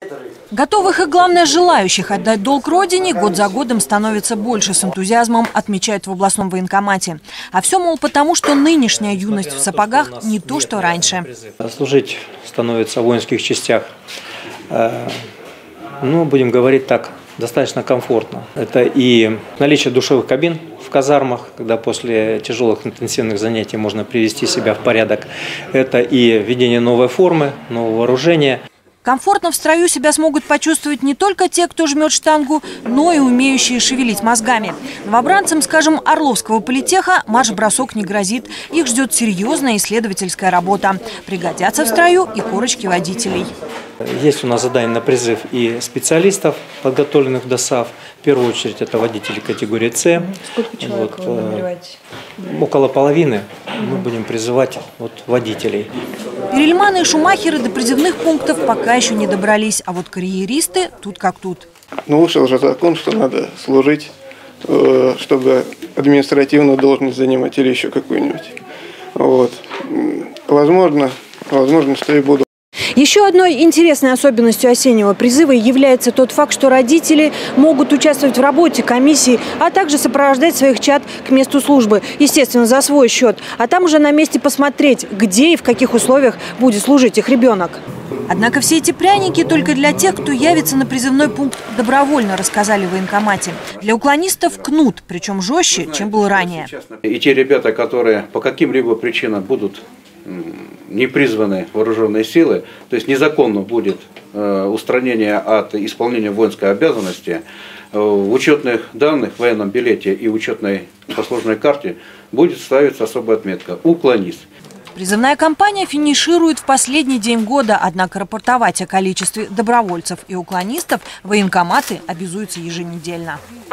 Готовых и, главное, желающих отдать долг родине год за годом становится больше, с энтузиазмом отмечают в областном военкомате. А все, мол, потому, что нынешняя юность в сапогах не то, что раньше. Служить становится в воинских частях, будем говорить так, достаточно комфортно. Это и наличие душевых кабин в казармах, когда после тяжелых интенсивных занятий можно привести себя в порядок. Это и введение новой формы, нового вооружения. Комфортно в строю себя смогут почувствовать не только те, кто жмет штангу, но и умеющие шевелить мозгами. Новобранцам, скажем, Орловского политеха марш-бросок не грозит. Их ждет серьезная исследовательская работа. Пригодятся в строю и корочки водителей. Есть у нас задание на призыв и специалистов, подготовленных в ДОСААФ. В первую очередь это водители категории С. Сколько человек вы набираете? Около половины мы будем призывать водителей. Перельманы и шумахеры до призывных пунктов пока еще не добрались. А вот карьеристы тут как тут. Вышел же закон, что надо служить, чтобы административную должность занимать или еще какую-нибудь. Возможно, что и буду. Еще одной интересной особенностью осеннего призыва является тот факт, что родители могут участвовать в работе комиссии, а также сопровождать своих чад к месту службы, естественно, за свой счет. А там уже на месте посмотреть, где и в каких условиях будет служить их ребенок. Однако все эти пряники только для тех, кто явится на призывной пункт добровольно, рассказали в военкомате. Для уклонистов кнут, причем жестче, чем было ранее. И те ребята, которые по каким-либо причинам будут не призваны вооруженные силы, то есть незаконно будет устранение от исполнения воинской обязанности, в учетных данных, в военном билете и учетной послужной карте будет ставиться особая отметка «Уклонист». Призывная кампания финиширует в последний день года, однако рапортовать о количестве добровольцев и уклонистов военкоматы обязуются еженедельно.